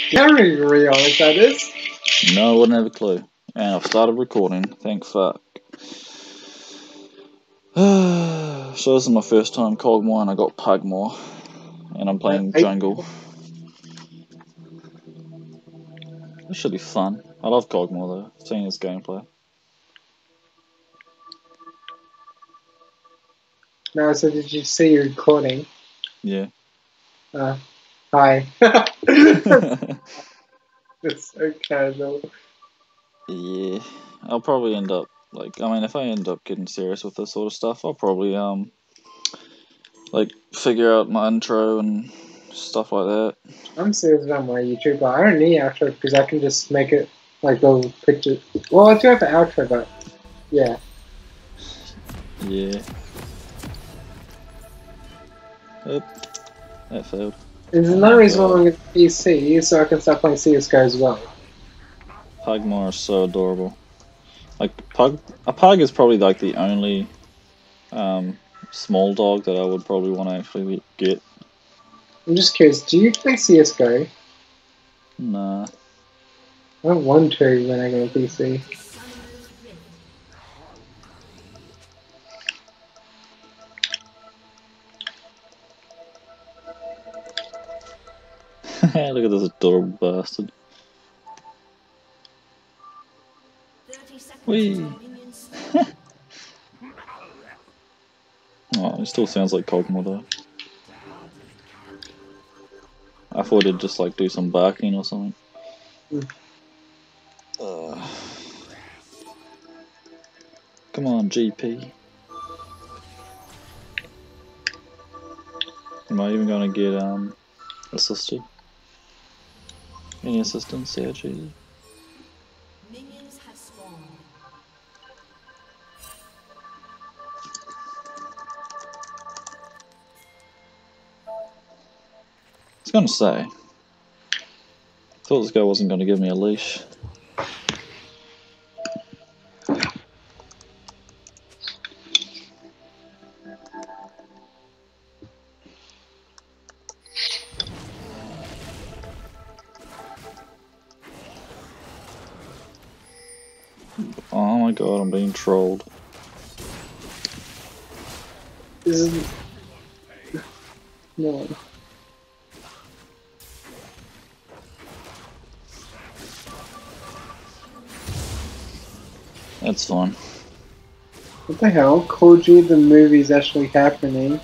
Very real, if that is. No, I wouldn't have a clue. And I've started recording, thank fuck. So this is my first time Kog'Maw and I got Pug'Maw. And I'm playing jungle. This should be fun. I love Kog'Maw though, seeing his gameplay. No, so did you see your recording? Yeah. Hi. It's so casual. Yeah. I'll probably end up, like, I mean, if I end up getting serious with this sort of stuff, I'll probably, like, figure out my intro and stuff like that. I'm serious about my YouTube, but I don't need outro because I can just make it like little pictures. Well, I do have the outro, but yeah. Yeah. Oop. That failed. There's another reason why I'm going to PC, so I can start playing CSGO as well. Pug'Maw is so adorable. Like, a pug is probably like the only small dog that I would probably want to actually get. I'm just curious, do you play CSGO? Nah. I don't want to when I go to PC. Look at this adorable bastard. Whee! Oh, it still sounds like Kog'Maw though. I thought it'd just like do some barking or something. Come on, GP. Am I even gonna get assisted? Any assistance there, G? Minions have spawned. I was gonna say, thought this guy wasn't gonna give me a leash. Oh my god, I'm being trolled. This is... No. That's fine. What the hell? Koji the movie's actually happening.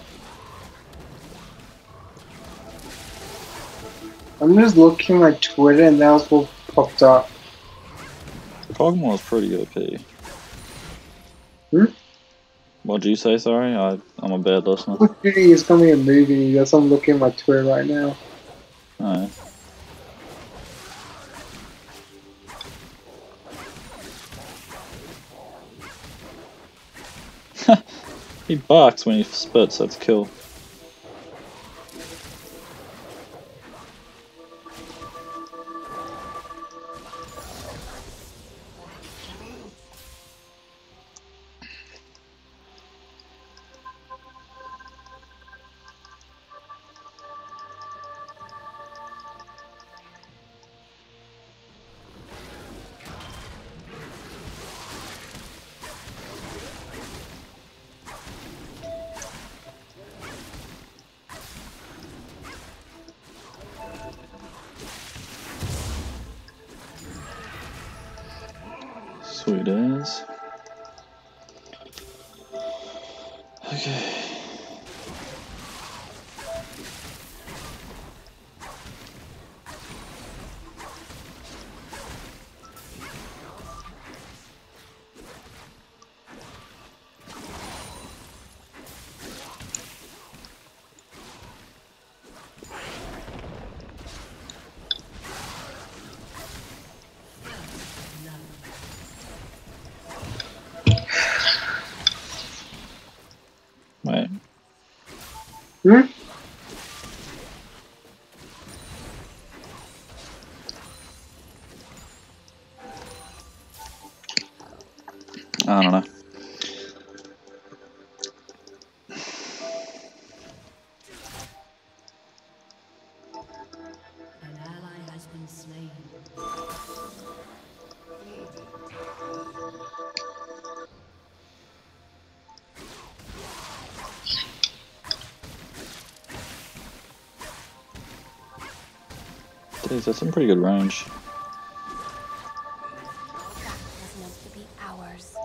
I'm just looking at Twitter and that's what popped up. Kog'Maw is pretty OP. Hmm? What'd you say, sorry? I'm a bad listener. Call of Duty is coming a movie, that's what I'm looking at my Twitter right now. Oh. He barks when he spits, that's kill. Sweet as. Okay. Wait. Hmm? I don't know. An ally has been Jeez, that's some pretty good range. That was meant to be ours.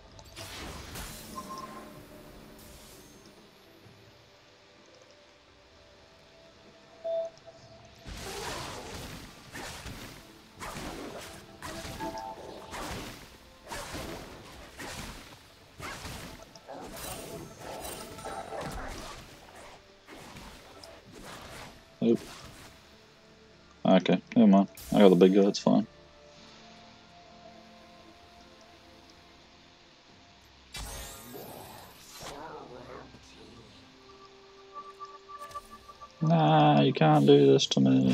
Oop. Okay, never mind. I got the big guy, it's fine. Nah, you can't do this to me.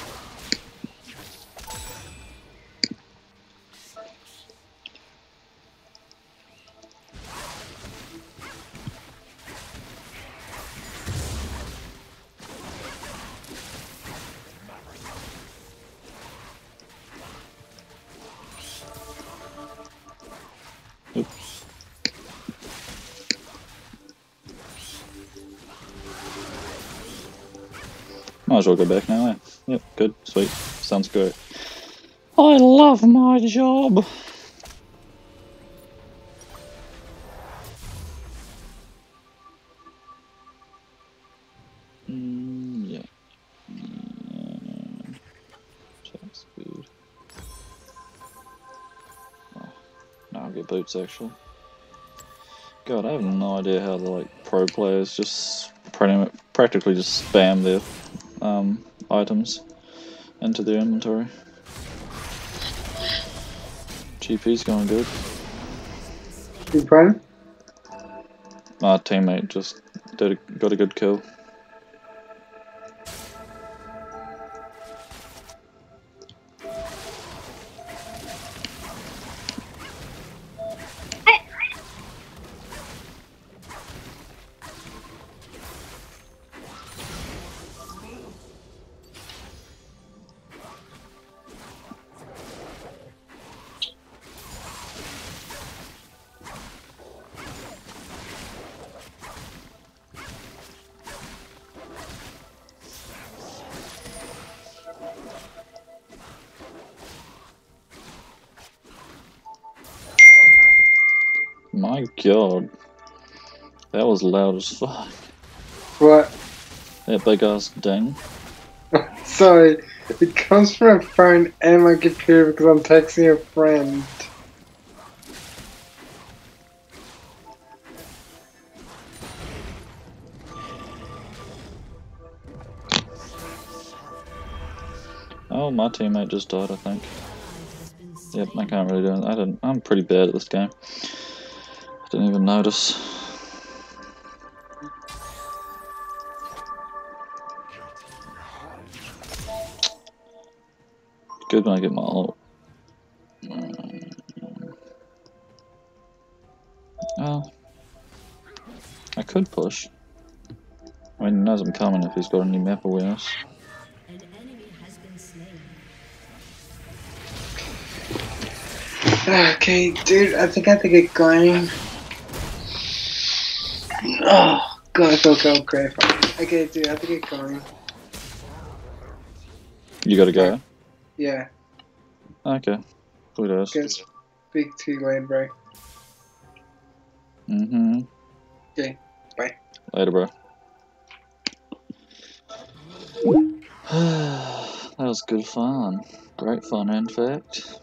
Oop. Might as well go back now, eh? Yep, good, sweet. Sounds great. I love my job! Yeah. Check speed. Oh, now I'll get boots actually. God, I have no idea how the pro players just practically just spam their items into their inventory. GP's going good. You playing? My teammate just got a good kill. My god. That was loud as fuck. What? That big ass ding. Sorry, it comes from my phone and my computer because I'm texting a friend. Oh, my teammate just died, I think. Yep, I can't really do it. I'm pretty bad at this game. I didn't even notice. Good when I get my ult. Oh, I could push. I mean, he knows I'm coming if he's got any map awareness. An enemy has been slain. Okay, dude, I think I have to get going. Oh, God, I feel so great. Okay, dude, I have to get going. You gotta go? Yeah, Okay. Who does? gonna speak to you later, bro. Mm-hmm. Okay, bye. Later, bro. That was good fun. Great fun, in fact.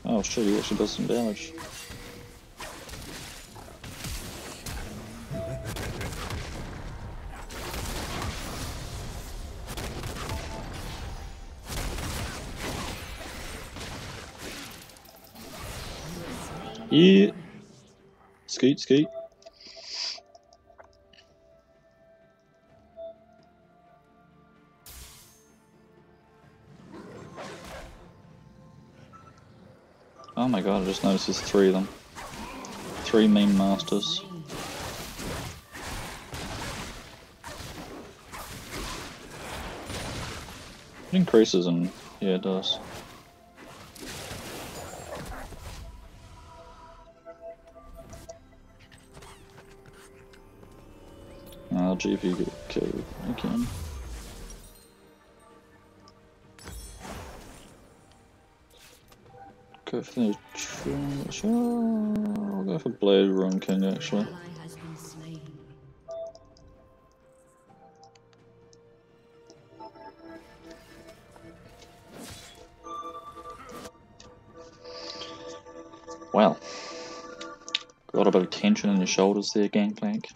Oh shit, he actually does some damage. Yeah. Skeet, skeet. Oh my god, I just noticed there's 3 of them. 3 meme masters. It increases and yeah, it does. GP get killed again. Go for the I'll go for Blade Run King actually. Well, got a bit of tension in your shoulders there, Gangplank.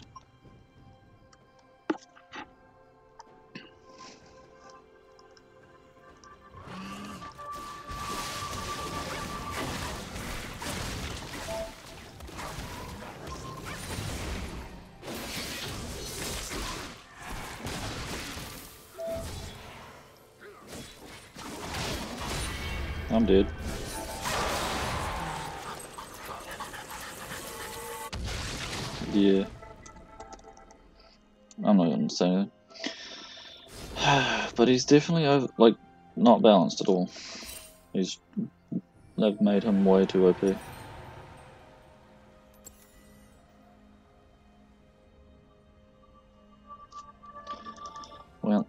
I'm dead. Yeah. I'm not gonna say anything. But he's definitely over, like, not balanced at all. They've made him way too OP. Well.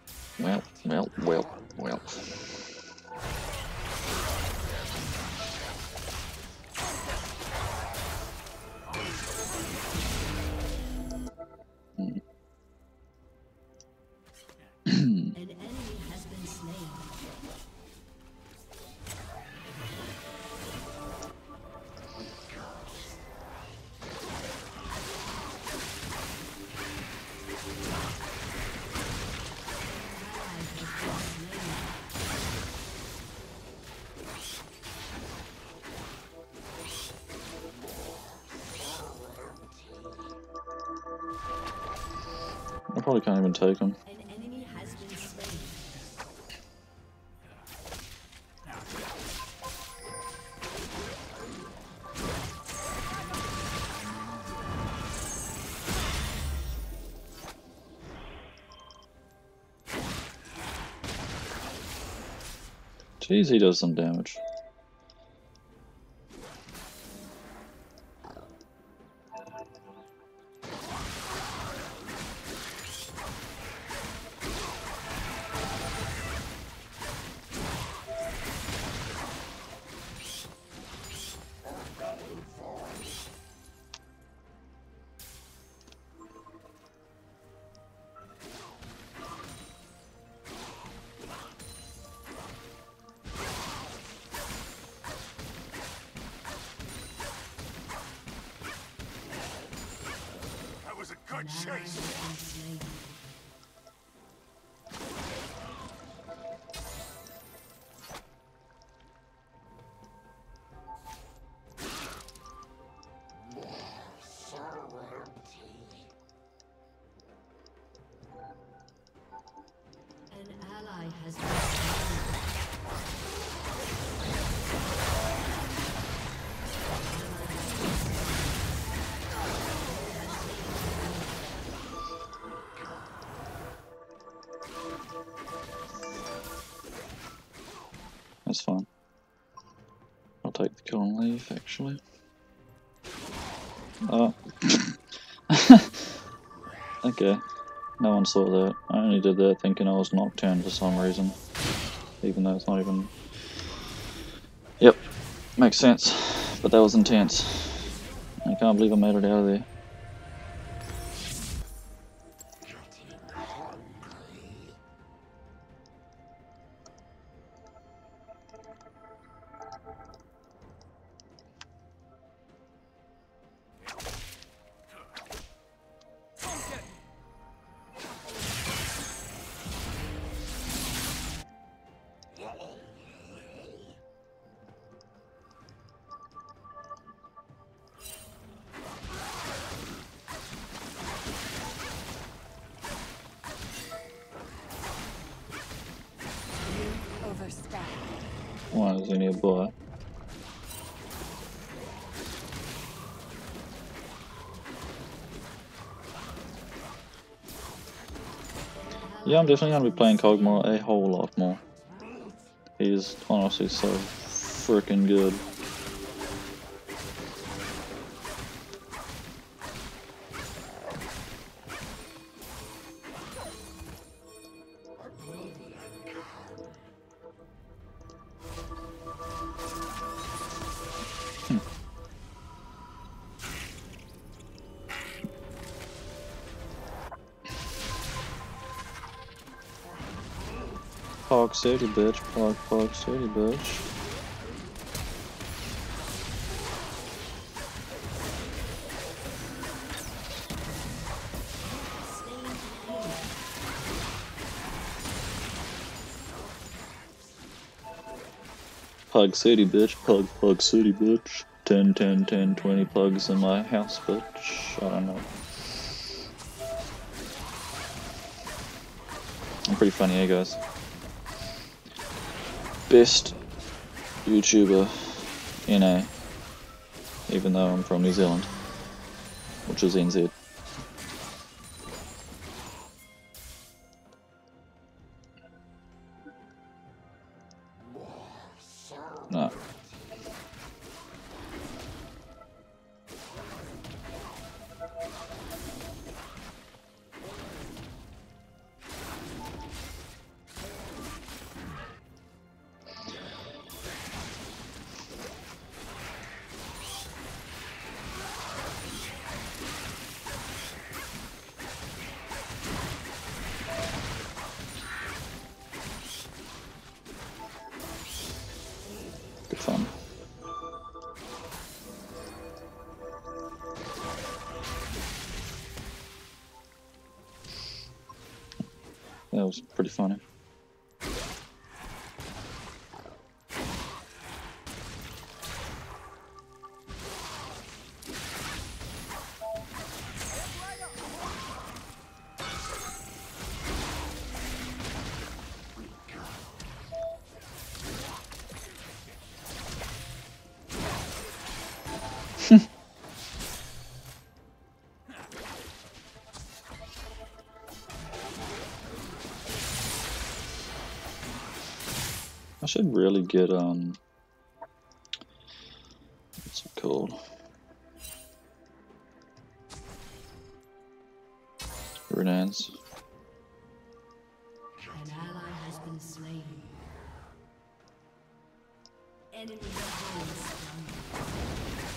An enemy has been slain. I probably can't even take him. An enemy has been slain. Jeez, he does some damage. Was a good chase. An ally has been slain. That's fine. I'll take the kill and leave, actually. Oh. Okay. No one saw that. I only did that thinking I was Nocturne for some reason. Even though it's not even... Yep. Makes sense. But that was intense. I can't believe I made it out of there. understand. Why is he nearby? Yeah, I'm definitely going to be playing Kog'Maw a whole lot more. He is honestly so freaking good. Pog City, bitch. Pog City, bitch. Pug City, bitch. Pug City, bitch. 10, 10, 10, 20 pugs in my house, bitch. I don't know. I'm pretty funny, eh, guys? Best YouTuber in A, even though I'm from New Zealand, which is NZ. No. Good fun. That was pretty funny. I should really get, what's it called? Renans. An ally has been slain. Enemy has been slain.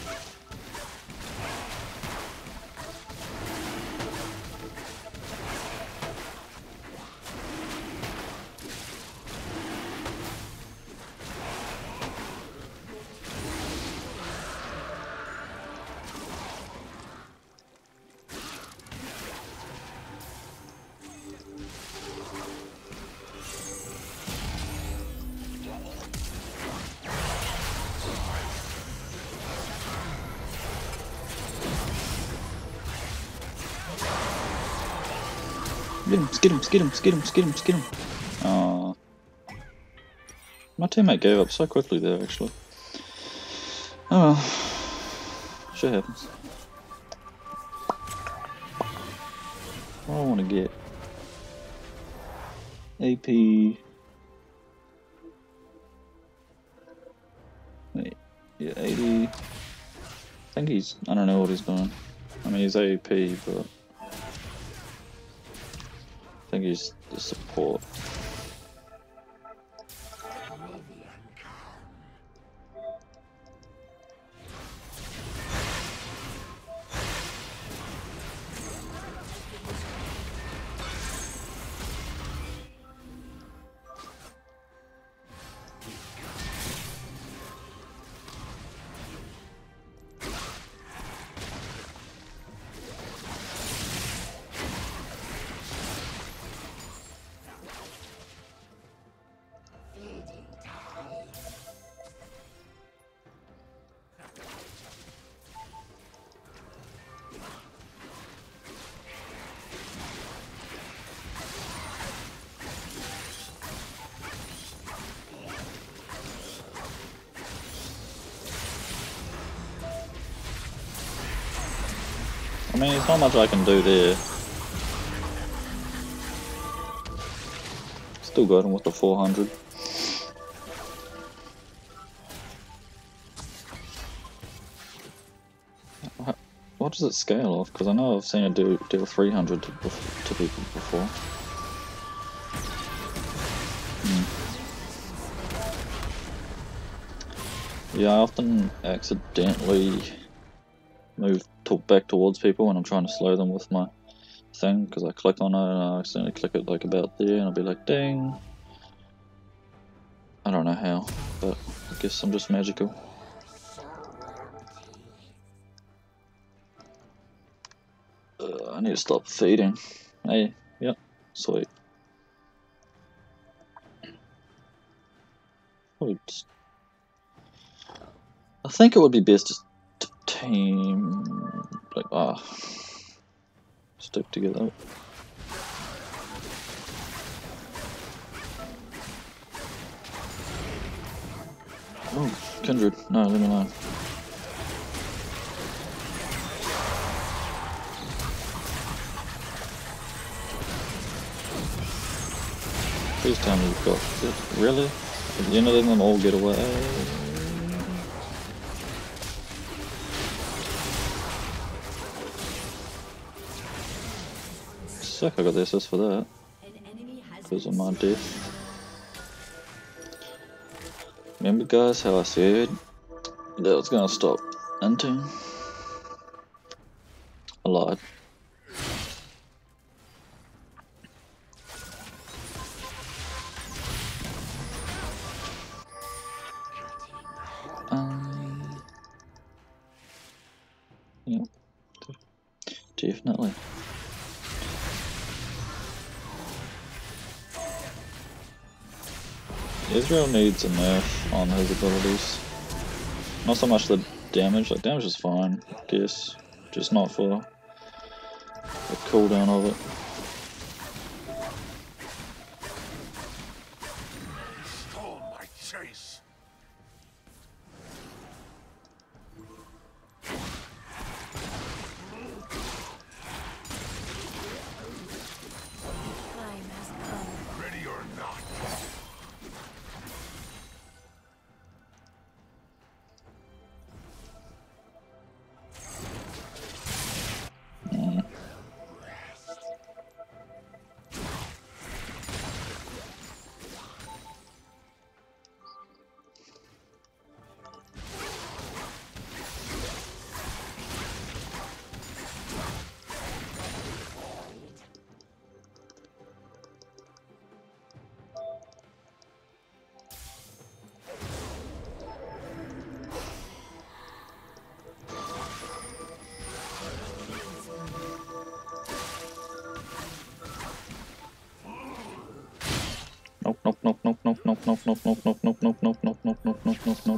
Get him. Aww. My teammate gave up so quickly there, actually. Oh well. Shit happens. What do I want to get? AP. Wait, yeah, 80. I think he's, I don't know what he's doing. I mean, he's AP, but I think he's the support. I mean, there's not much I can do there. Still got him with the 400. What does it scale off? Because I know I've seen it deal 300 to people before. Yeah, I often accidentally move back towards people when I'm trying to slow them with my thing, because I click on it and I accidentally click it like about there and I'll be like, ding. I don't know how, but I guess I'm just magical. I need to stop feeding. Hey, yep, sweet. I think it would be best just to team, like, stick together. Oh, Kindred, no, leave me alone. Please tell me you've got it. Really? You're not letting them all get away. Sick, I got the assist for that. Because of my death. Remember guys how I said that I was gonna stop inting? I lied. Yeah, definitely. Israel needs a nerf on his abilities. Not so much the damage, like damage is fine, I guess. Just not for the cooldown of it. Stole my chase. Time has come. Ready or not. Nope, nope, nope, nope, nope, nope, nope, nope, nope, nope, nope, nope, nope, nope, nope, nope, nope, nope, nope.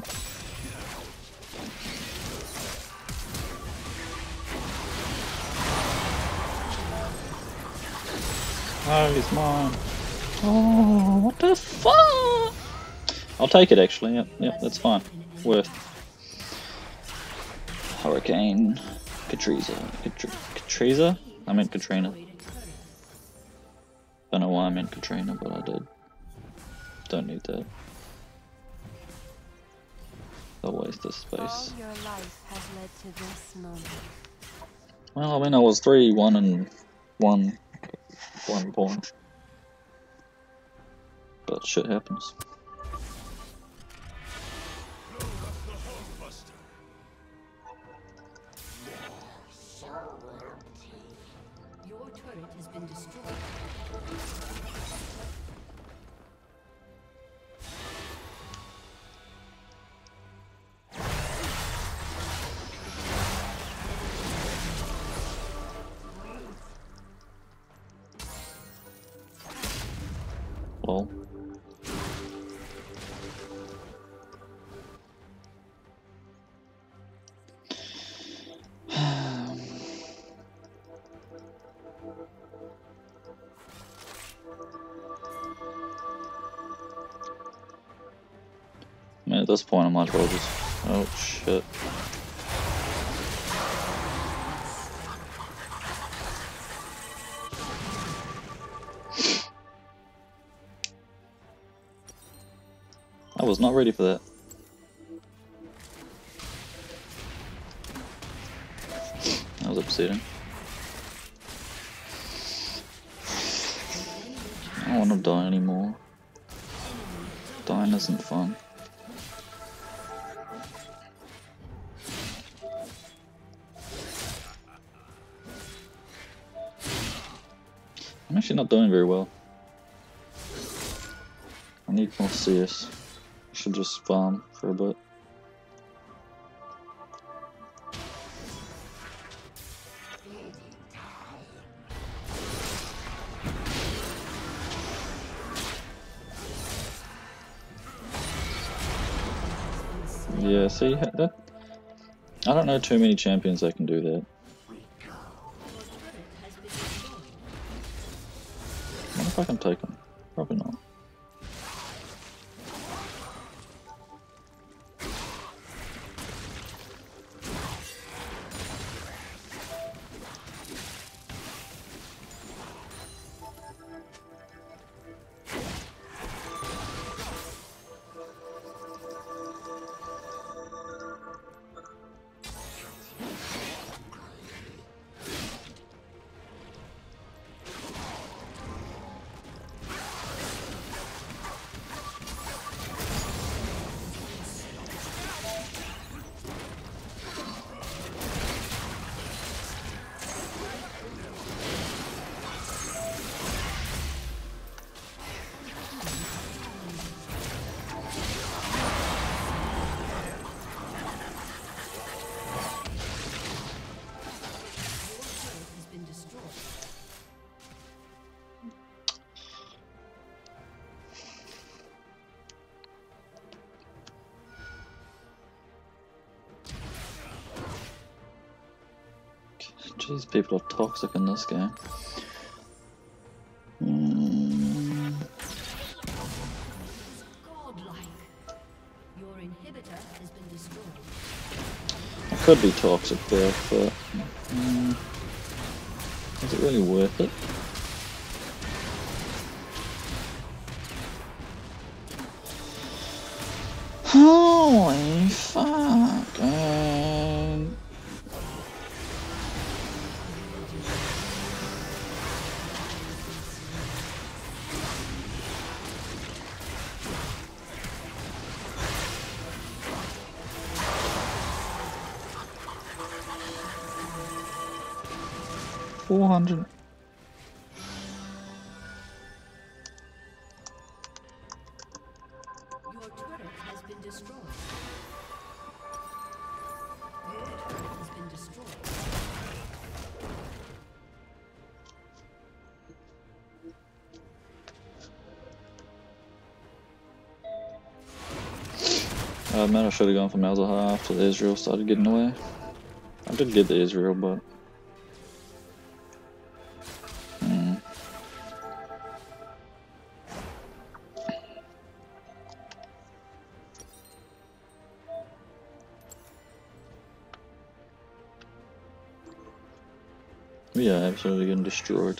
Oh, he's mine. Oh, what the fuck? I'll take it actually, yep, that's fine. Worth. Hurricane. Katrina? I meant Katrina. Don't know why I meant Katrina, but I did. Don't need that. A waste of space. All your life has led to this moment. Well, I mean, I was 3-1 and 1 point. But shit happens. Your turret has been destroyed. Lol. I mean, at this point, I might as well just. Oh shit. was not ready for that. That was upsetting. I don't want to die anymore. Dying isn't fun. I'm actually not doing very well. I need more CS. I should just farm for a bit. Yeah, see, that I don't know too many champions that can do that. I wonder if I can take them. Probably not. Jeez, people are toxic in this game. Your inhibitor has been destroyed. I could be toxic there, but is it really worth it? Holy fuck! 400. Your turret has been destroyed. Your turret has been destroyed. Man, I should have gone for Malzahar after the Israel started getting away. I did get the Israel, but yeah, absolutely getting destroyed.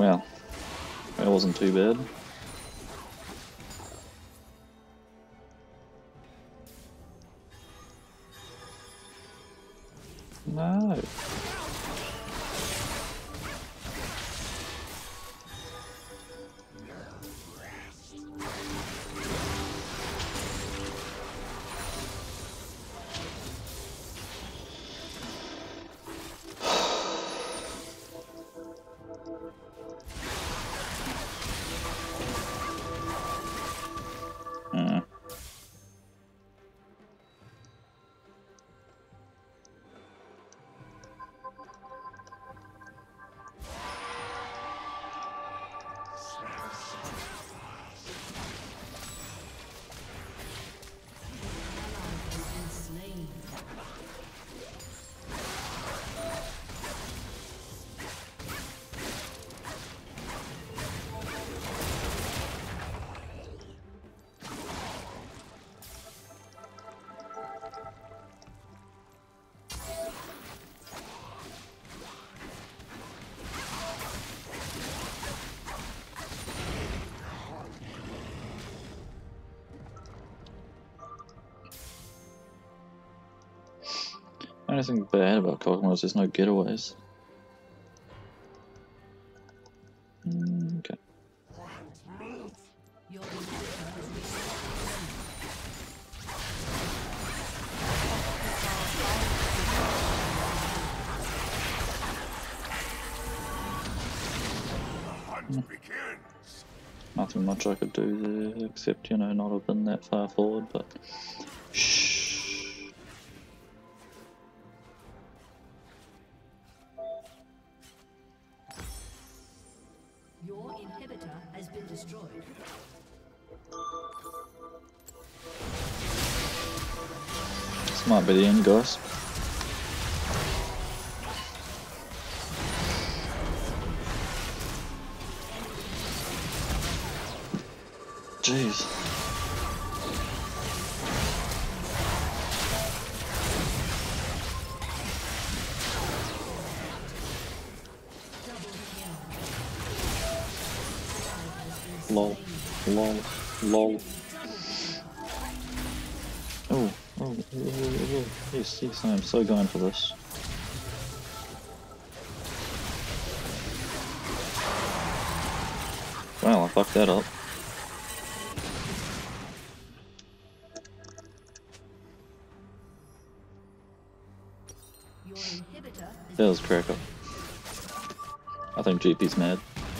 Well, that wasn't too bad. No. Anything bad about Kog'Maw is there's no getaways. Okay. Nothing much I could do there, except, you know, not have been that far forward, but... Shh. Your inhibitor has been destroyed. This might be the end, guys. Jeez. Lol. Lol. Lol. Oh, yes, yes, I am so going for this. Wow, I fucked that up. Your inhibitor is That was crack up. I think GP's mad.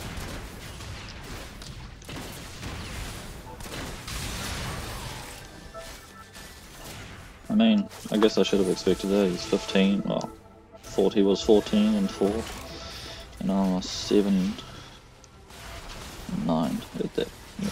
I mean, I guess I should have expected that. He's 15, well, he was 14 and 4, and I'm 7, 9 at that. Yeah.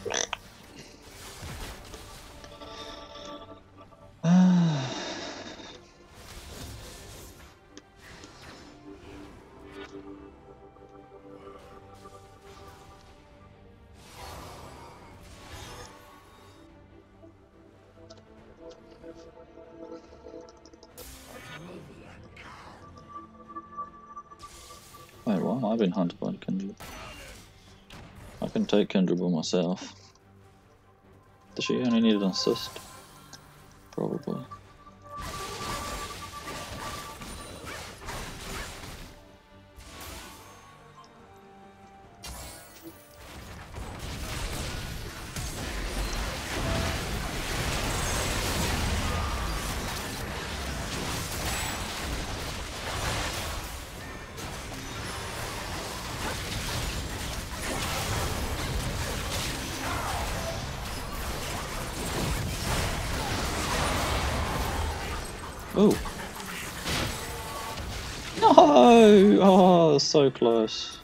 Wait, why am I being hunted by Kindred? I can take Kindred by myself. Does she only need an assist? Probably. Ooh. No! Oh, so close.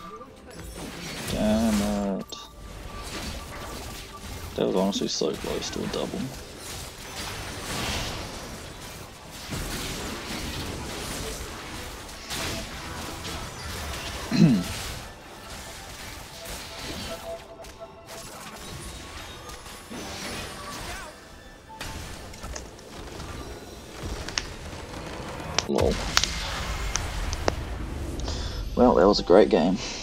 Damn it. That was honestly so close to a double. Lol. Well, that was a great game.